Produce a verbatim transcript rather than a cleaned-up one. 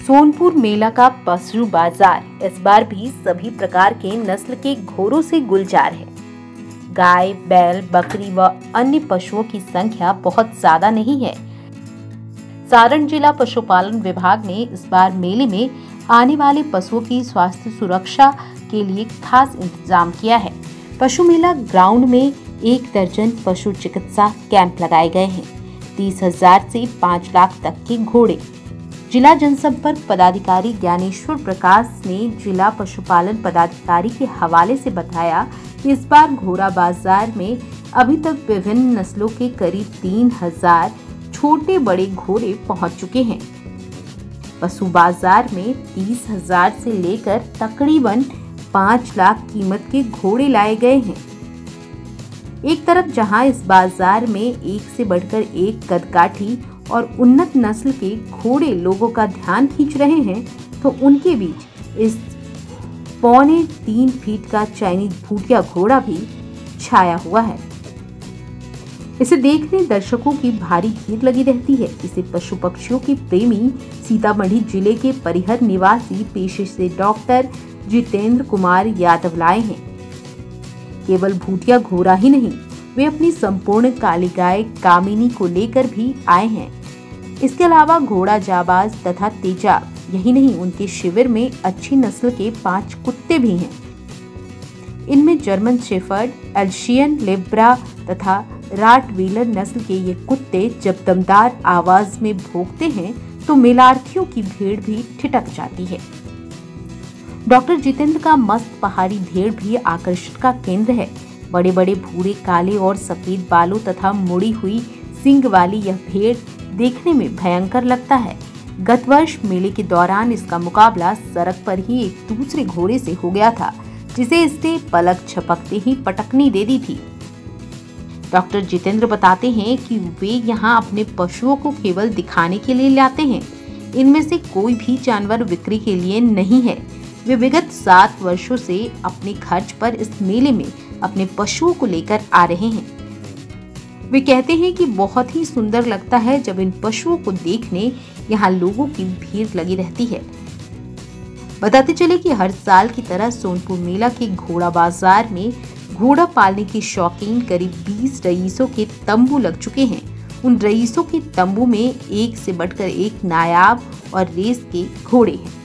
सोनपुर मेला का पशु बाजार इस बार भी सभी प्रकार के नस्ल के घोड़ों से गुलजार है। गाय, बैल, बकरी व अन्य पशुओं की संख्या बहुत ज्यादा नहीं है। सारण जिला पशुपालन विभाग ने इस बार मेले में आने वाले पशुओं की स्वास्थ्य सुरक्षा के लिए खास इंतजाम किया है। पशु मेला ग्राउंड में एक दर्जन पशु चिकित्सा कैंप लगाए गए हैं। तीस हजार से पाँच लाख तक के घोड़े। जिला जनसंपर्क पदाधिकारी ज्ञानेश्वर प्रकाश ने जिला पशुपालन पदाधिकारी के हवाले से बताया कि इस बार घोड़ा बाजार में अभी तक विभिन्न नस्लों के करीब तीन हजार छोटे बड़े घोड़े पहुंच चुके हैं। पशु बाजार में तीस हजार से लेकर तकरीबन पाँच लाख कीमत के घोड़े लाए गए हैं। एक तरफ जहां इस बाजार में एक से बढ़कर एक कदकाठी और उन्नत नस्ल के घोड़े लोगों का ध्यान खींच रहे हैं, तो उनके बीच इस पौने तीन फीट का चाइनीज भूटिया घोड़ा भी छाया हुआ है। इसे देखने दर्शकों की भारी भीड़ लगी रहती है। इसे पशु पक्षियों के प्रेमी सीतामढ़ी जिले के परिहर निवासी पेशे से डॉक्टर जितेंद्र कुमार यादव लाए हैं। केवल भूटिया घोड़ा ही नहीं, वे अपनी संपूर्ण काली गाय कामिनी को लेकर भी आए हैं। इसके अलावा घोड़ा जाबाज तथा तेजाब, यही नहीं, उनके शिविर में अच्छी नस्ल के पांच कुत्ते भी हैं। इनमें जर्मन शेफर्ड, एल्शियन लेब्रा तथा राटवीलर नस्ल के ये कुत्ते जब दमदार आवाज में भौंकते हैं तो मेलार्थियों की भीड़ भी ठिठक जाती है। डॉक्टर जितेंद्र का मस्त पहाड़ी भेड़ भी आकर्षण का केंद्र है। बड़े बड़े भूरे, काले और सफेद बालों तथा मुड़ी हुई सींग वाली यह भेड़ देखने में भयंकर लगता है। गत वर्ष मेले के दौरान इसका मुकाबला सड़क पर ही एक दूसरे घोड़े से हो गया था, जिसे इसने पलक झपकते ही पटकनी दे दी थी। डॉक्टर जितेंद्र बताते हैं कि वे यहाँ अपने पशुओं को केवल दिखाने के लिए लाते हैं। इनमें से कोई भी जानवर बिक्री के लिए नहीं है। वे विगत सात वर्षों से अपने खर्च पर इस मेले में अपने पशुओं को लेकर आ रहे हैं। वे कहते हैं कि बहुत ही सुंदर लगता है जब इन पशुओं को देखने यहाँ लोगों की भीड़ लगी रहती है। बताते चले कि हर साल की तरह सोनपुर मेला के घोड़ा बाजार में घोड़ा पालने के शौकीन करीब बीस रईसों के तंबू लग चुके हैं। उन रईसों के तंबू में एक से बढ़कर एक नायाब और रेस के घोड़े हैं।